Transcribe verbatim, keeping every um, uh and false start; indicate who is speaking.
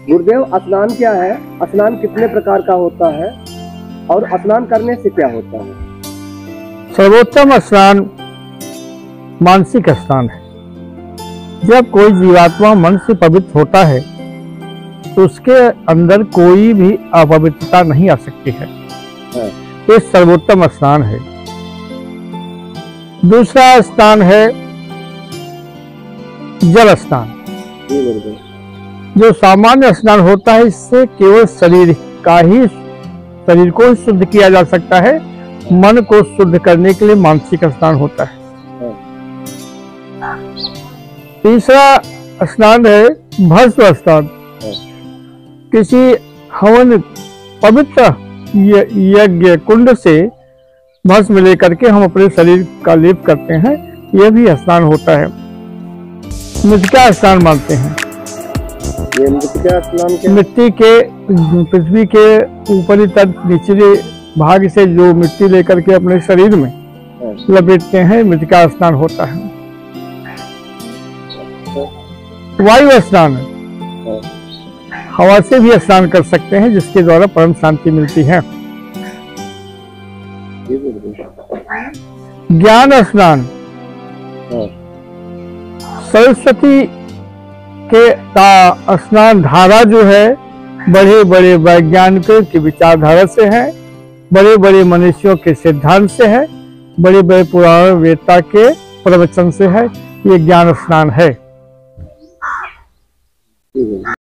Speaker 1: गुरुदेव, स्नान क्या है? स्नान कितने प्रकार का होता है और स्नान करने से क्या होता है?
Speaker 2: सर्वोत्तम स्नान मानसिक स्नान है। जब कोई जीवात्मा मन से पवित्र होता है तो उसके अंदर कोई भी अपवित्रता नहीं आ सकती है। ये सर्वोत्तम स्नान है। दूसरा स्नान है जल स्नान। जो सामान्य स्नान होता है, इससे केवल शरीर का ही शरीर को शुद्ध किया जा सकता है। मन को शुद्ध करने के लिए मानसिक स्नान होता है। तीसरा स्नान है भस्म स्नान। किसी हवन पवित्र यज्ञ कुंड से भस्म लेकर के हम अपने शरीर का लेप करते हैं, यह भी स्नान होता है। मृतिका स्नान मानते हैं।
Speaker 1: ये मृतिका स्नान के
Speaker 2: मिट्टी के पृथ्वी के ऊपरी तट निचले भाग से जो मिट्टी लेकर के अपने शरीर में लपेटते हैं, मृतिका स्नान होता है। वायु स्नान, हवा से भी स्नान कर सकते हैं, जिसके द्वारा परम शांति मिलती है। ज्ञान स्नान, सरस्वती के का स्नान धारा जो है बड़े बड़े वैज्ञानिकों की विचारधारा से है, बड़े बड़े मनुष्यों के सिद्धांत से है, बड़े बड़े पुराण वेदता के प्रवचन से है। ये ज्ञान स्नान है।